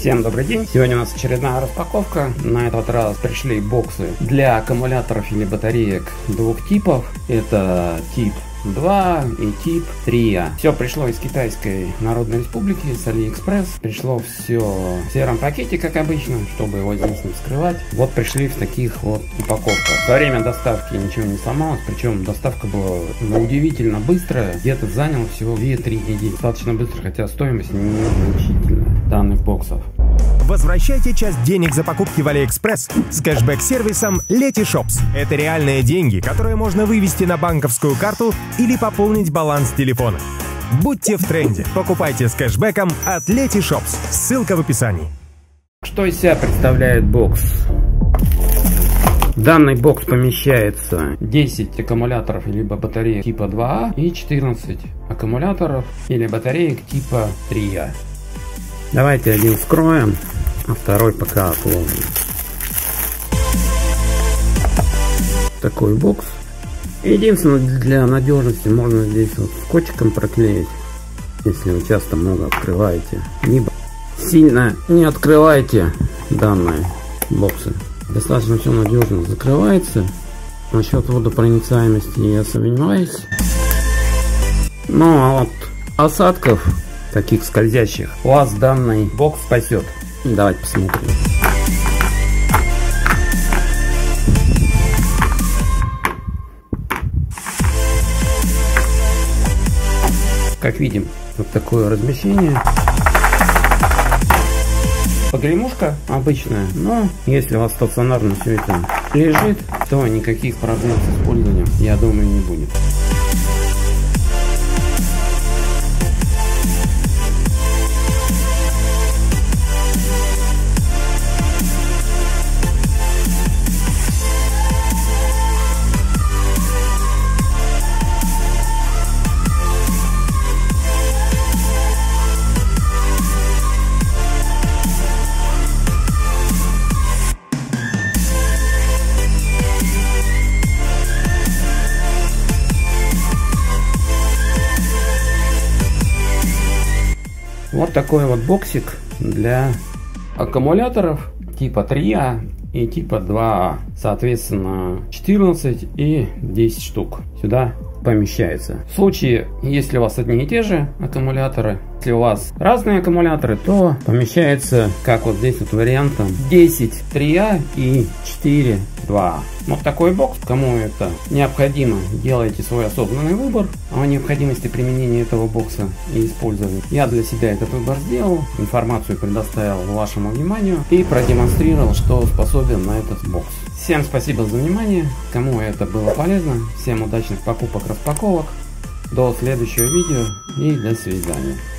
Всем добрый день! Сегодня у нас очередная распаковка. На этот раз пришли боксы для аккумуляторов или батареек двух типов. Это тип 2 и тип 3. Все пришло из Китайской Народной Республики, с AliExpress. Пришло все в сером пакете, как обычно, чтобы его здесь не вскрывать. Вот пришли в таких вот упаковках. Во время доставки ничего не сломалось, причем доставка была удивительно быстрая. Где-то заняло всего 2-3 недели. Достаточно быстро, хотя стоимость незначительная данных боксов. Возвращайте часть денег за покупки в AliExpress с кэшбэк-сервисом Letyshops. Это реальные деньги, которые можно вывести на банковскую карту или пополнить баланс телефона. Будьте в тренде. Покупайте с кэшбэком от Letyshops. Ссылка в описании. Что из себя представляет бокс? В данный бокс помещается 10 аккумуляторов либо батареек типа 2А и 14 аккумуляторов или батареек типа 3А. Давайте один вскроем, а второй пока отложим. Такой бокс. Единственное, для надежности можно здесь вот скотчиком проклеить, если вы часто много открываете. Либо сильно не открывайте данные боксы. Достаточно все надежно закрывается. Насчет водопроницаемости я сомневаюсь. Ну а вот осадков таких скользящих вас данный бокс спасет. Давайте посмотрим. Как видим, вот такое размещение. Погремушка обычная, но если у вас стационарно все это лежит, то никаких проблем с использованием, я думаю, не будет. Вот такой вот боксик для аккумуляторов типа 3А и типа 2А. Соответственно, 14 и 10 штук сюда помещается. В случае, если у вас одни и те же аккумуляторы, если у вас разные аккумуляторы, то помещается, как вот здесь вот вариантом, 10 3А и 4 2А. Вот такой бокс. Кому это необходимо, делайте свой осознанный выбор о необходимости применения этого бокса и использования. Я для себя этот выбор сделал, информацию предоставил вашему вниманию и продемонстрировал, что способен на этот бокс. Всем спасибо за внимание, кому это было полезно, всем удачных покупок, распаковок, до следующего видео и до свидания.